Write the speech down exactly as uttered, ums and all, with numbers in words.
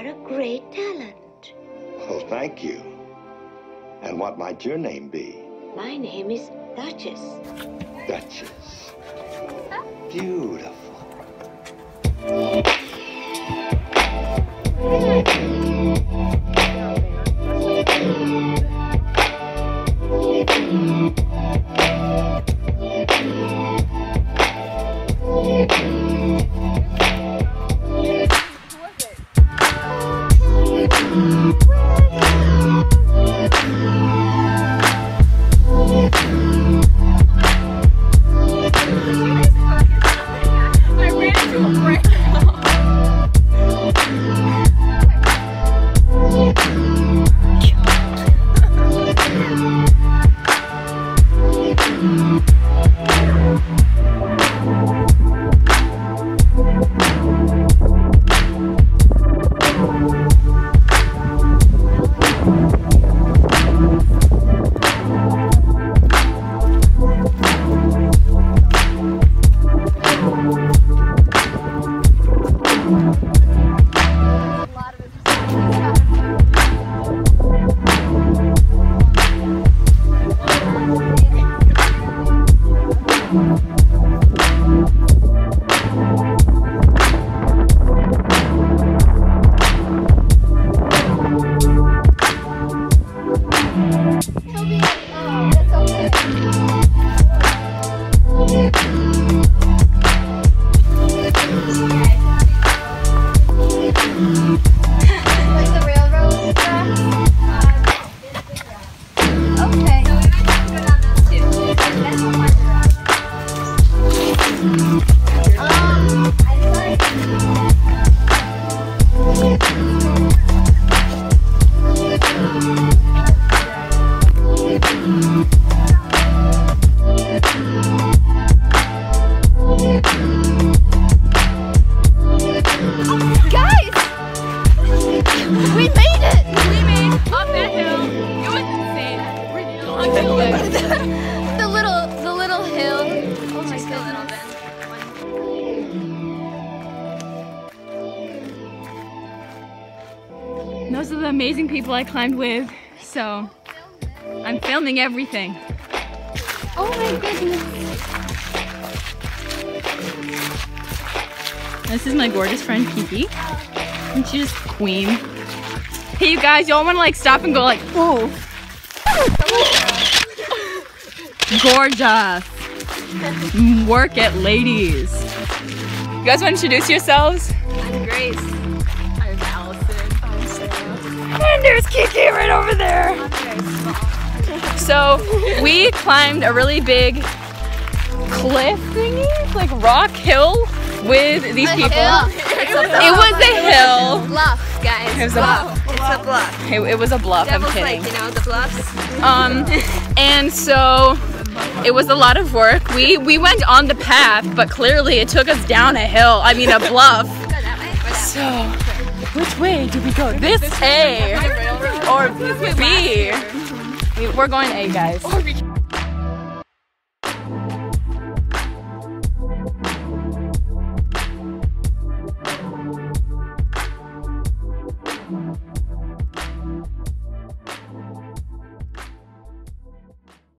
are a great talent. Well, thank you. And what might your name be? My name is Dutchess. Dutchess. Beautiful. the little, the little hill. Oh my Just a little bit. Those are the amazing people I climbed with, so I'm filming everything. Oh my goodness. This is my gorgeous friend Kiki, and she's just queen. Hey you guys, y'all wanna like stop and go like, whoa. Gorgeous. Work it, ladies. You guys want to introduce yourselves? I'm Grace. I'm Allison. I'm Sarah. And there's Kiki right over there. I'm very small. So we climbed a really big cliff thingy, like rock hill with these A people. hill? It was a hill. Bluff, guys. It was a bluff. It's a bluff. It, it was a bluff, Devil's I'm kidding. like, you know, the bluffs. Um, and so it was a lot of work. We we went on the path, but clearly it took us down a hill. I mean a bluff. Go that way or that So which way do we go? This A or B? We- We're going A, guys.